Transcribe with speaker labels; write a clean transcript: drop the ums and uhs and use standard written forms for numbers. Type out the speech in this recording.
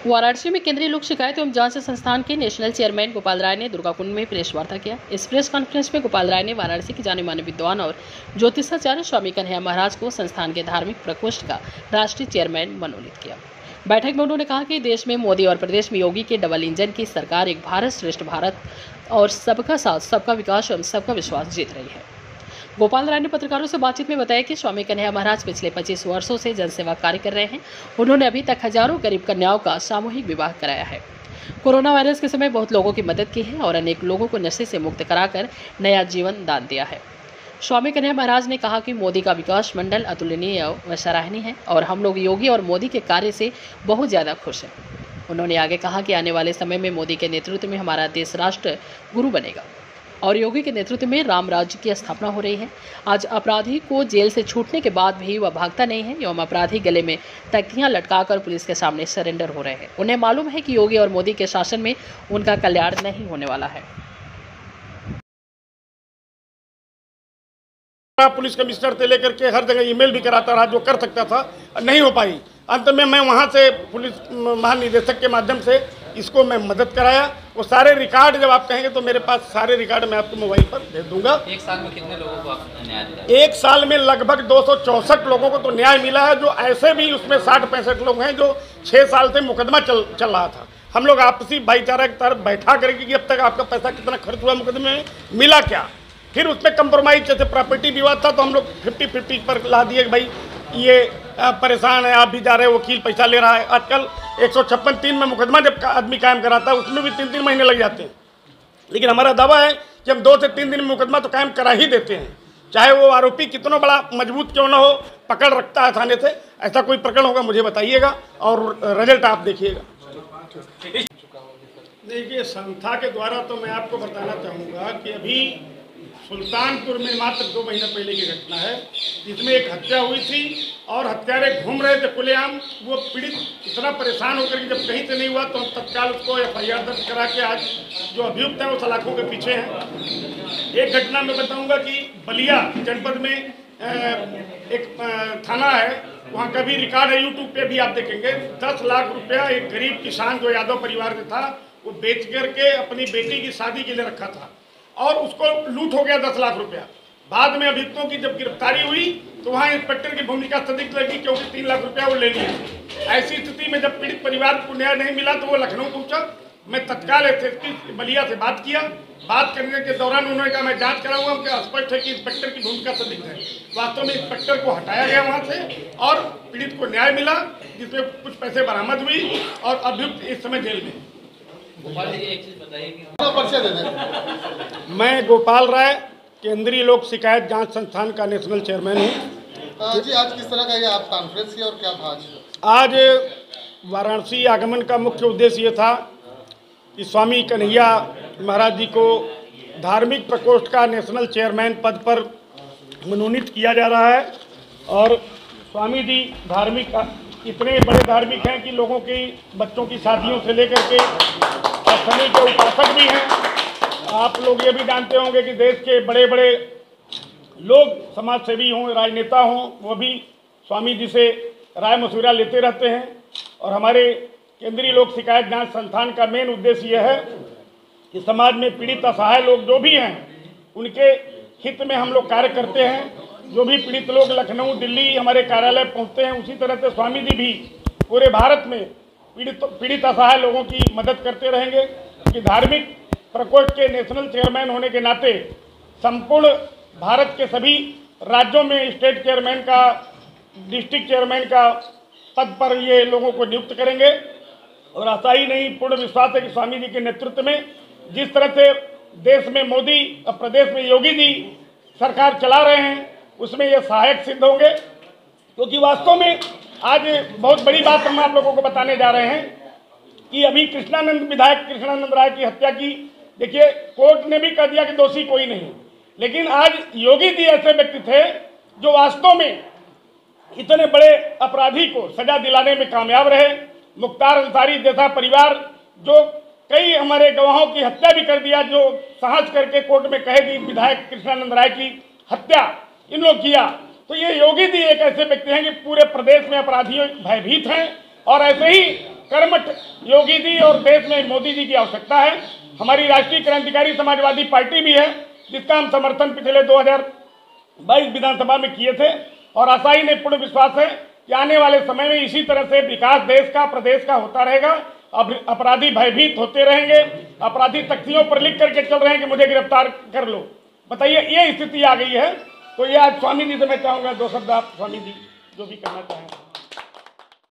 Speaker 1: वाराणसी में केंद्रीय लोक शिकायत एवं जांच संस्थान के नेशनल चेयरमैन गोपाल राय ने दुर्गाकुंड में प्रेस वार्ता किया। इस प्रेस कॉन्फ्रेंस में गोपाल राय ने वाराणसी के जाने माने विद्वान और ज्योतिषाचार्य स्वामी कन्हैया महाराज को संस्थान के धार्मिक प्रकोष्ठ का राष्ट्रीय चेयरमैन मनोनीत किया। बैठक में उन्होंने कहा कि देश में मोदी और प्रदेश में योगी के डबल इंजन की सरकार एक भारत श्रेष्ठ भारत और सबका साथ सबका विकास एवं सबका विश्वास जीत रही है। गोपाल राय ने पत्रकारों से बातचीत में बताया कि स्वामी कन्हैया महाराज पिछले 25 वर्षों से जनसेवा कार्य कर रहे हैं। उन्होंने अभी तक हजारों गरीब कन्याओं का सामूहिक विवाह कराया है। कोरोना वायरस के समय बहुत लोगों की मदद की है और अनेक लोगों को नशे से मुक्त कराकर नया जीवन दान दिया है। स्वामी कन्हैया महाराज ने कहा कि मोदी का विकास मंडल अतुलनीय व सराहनीय है और हम लोग योगी और मोदी के कार्य से बहुत ज़्यादा खुश हैं। उन्होंने आगे कहा कि आने वाले समय में मोदी के नेतृत्व में हमारा देश राष्ट्र गुरु बनेगा और योगी के नेतृत्व में राम राज्य की स्थापना हो रही है। आज अपराधी को जेल से छूटने के बाद भी वह भागता नहीं है एवं अपराधी गले में तख्तियां लटकाकर पुलिस के सामने सरेंडर हो रहे हैं। उन्हें मालूम है कि योगी और मोदी के शासन में उनका कल्याण नहीं होने वाला है।
Speaker 2: पुलिस कमिश्नर से लेकर के हर जगह ईमेल भी कराता रहा, जो कर सकता था, नहीं हो पाई। अंत में मैं वहां से पुलिस महानिदेशक के माध्यम से इसको मैं मदद कराया। वो सारे रिकॉर्ड जब आप कहेंगे तो मेरे पास सारे रिकॉर्ड मैं आपको मोबाइल पर भेज दूंगा।
Speaker 3: एक साल में कितने लोगों को आपने न्याय दिलाया?
Speaker 2: एक साल में लगभग 264 लोगों को तो न्याय मिला है, जो ऐसे भी उसमें 60-65 लोग हैं जो 6 साल से मुकदमा चल रहा था। हम लोग आपसी भाईचारा की तरफ बैठा करेंगे कि अब तक आपका पैसा कितना खर्च हुआ, मुकदमे में मिला क्या। फिर उसमें कंप्रोमाइज, जैसे प्रॉपर्टी विवाद था तो हम लोग 50-50 पर ला दिए कि भाई ये परेशान है, आप भी जा रहे हो, वकील पैसा ले रहा है। आजकल 156(3) में मुकदमा जब आदमी कायम कराता है उसमें भी 3-3 महीने लग जाते हैं। लेकिन हमारा दावा है कि हम 2 से 3 दिन में मुकदमा तो कायम करा ही देते हैं, चाहे वो आरोपी कितना बड़ा मजबूत क्यों ना हो, पकड़ रखता है थाने से। ऐसा कोई प्रकरण होगा मुझे बताइएगा और रिजल्ट आप देखिएगा। देखिए, संस्था के द्वारा तो मैं आपको बताना चाहूँगा कि अभी सुल्तानपुर में मात्र 2 महीने पहले की घटना है, जिसमें एक हत्या हुई थी और हत्यारे घूम रहे थे खुलेआम। वो पीड़ित इतना परेशान होकर कि जब कहीं से नहीं हुआ तो हम तत्काल उसको FIR दर्ज करा के आज जो अभियुक्त हैं वो सलाखों के पीछे हैं। एक घटना मैं बताऊंगा कि बलिया जनपद में एक थाना है, वहाँ का भी रिकॉर्ड है, यूट्यूब पे भी आप देखेंगे। 10 लाख रुपया एक गरीब किसान जो यादव परिवार से था वो बेच करके अपनी बेटी की शादी के लिए रखा था और उसको लूट हो गया 10 लाख रुपया। बाद में अभियुक्तों की जब गिरफ्तारी हुई तो वहाँ इंस्पेक्टर की भूमिका सदिग्ध लगी, क्योंकि 3 लाख रुपया वो ले लिए। ऐसी स्थिति में जब पीड़ित परिवार को न्याय नहीं मिला तो वो लखनऊ पहुंचा। मैं तत्काल SSP बलिया से बात किया। बात करने के दौरान उन्होंने कहा मैं जांच कराऊंगा। उनका स्पष्ट है कि इंस्पेक्टर की भूमिका सदिग्ध है। वास्तव में इंस्पेक्टर को हटाया गया वहाँ से और पीड़ित को न्याय मिला, जिसमें कुछ पैसे बरामद हुई और अभियुक्त इस समय जेल में।
Speaker 3: एक चीज बताइए,
Speaker 2: मैं गोपाल राय केंद्रीय लोक शिकायत जांच संस्थान का नेशनल चेयरमैन हूँ।
Speaker 4: जी, आज किस तरह का ये आप कॉन्फ्रेंस किया और क्या था
Speaker 2: आज वाराणसी आगमन का मुख्य उद्देश्य ये था कि स्वामी कन्हैया महाराज जी को धार्मिक प्रकोष्ठ का नेशनल चेयरमैन पद पर मनोनीत किया जा रहा है। और स्वामी जी धार्मिक, इतने बड़े धार्मिक हैं कि लोगों की बच्चों की शादियों से लेकर के शनि के उपासक भी हैं। आप लोग ये भी जानते होंगे कि देश के बड़े बड़े लोग, समाज सेवी हों, राजनेता हों, वो भी स्वामी जी से राय मशविरा लेते रहते हैं। और हमारे केंद्रीय लोक शिकायत जांच संस्थान का मेन उद्देश्य यह है कि समाज में पीड़ित असहाय लोग जो भी हैं उनके हित में हम लोग कार्य करते हैं। जो भी पीड़ित लोग लखनऊ, दिल्ली हमारे कार्यालय पहुँचते हैं, उसी तरह से स्वामी जी भी पूरे भारत में पीड़ित असहाय लोगों की मदद करते रहेंगे। कि धार्मिक प्रकोष्ठ के नेशनल चेयरमैन होने के नाते संपूर्ण भारत के सभी राज्यों में स्टेट चेयरमैन का, डिस्ट्रिक्ट चेयरमैन का पद पर ये लोगों को नियुक्त करेंगे। और ऐसा ही नहीं, पूर्ण विश्वास है कि स्वामी जी के नेतृत्व में जिस तरह से देश में मोदी और प्रदेश में योगी जी सरकार चला रहे हैं उसमें ये सहायक सिद्ध होंगे। क्योंकि वास्तव में आज बहुत बड़ी बात हम आप लोगों को बताने जा रहे हैं कि अभी विधायक कृष्णानंद राय की हत्या की, देखिए कोर्ट ने भी कह दिया कि दोषी कोई नहीं, लेकिन आज योगी जी ऐसे व्यक्ति थे जो वास्तव में इतने बड़े अपराधी को सजा दिलाने में कामयाब रहे। मुख्तार अंसारी जैसा परिवार जो कई हमारे गवाहों की हत्या भी कर दिया, जो साहस करके कोर्ट में कहे दी विधायक कृष्णानंद राय की हत्या इन लोग किया। तो ये योगी जी एक ऐसे व्यक्ति हैं कि पूरे प्रदेश में अपराधियों भयभीत हैं और ऐसे ही कर्मठ योगी जी और देश में मोदी जी की आवश्यकता है। हमारी राष्ट्रीय क्रांतिकारी समाजवादी पार्टी भी है, जिसका हम समर्थन पिछले 2022 विधानसभा में किए थे, और आशा ही नहीं पूर्ण विश्वास है कि आने वाले समय में इसी तरह से विकास देश का, प्रदेश का होता रहेगा। अपराधी भयभीत होते रहेंगे, अपराधी तख्तियों पर लिख करके चल रहे हैं कि मुझे गिरफ्तार कर लो। बताइए, ये स्थिति आ गई है। तो ये आज स्वामी जी से मैं चाहूँगा 2 शब्द आप स्वामी जी जो भी कहना चाहें।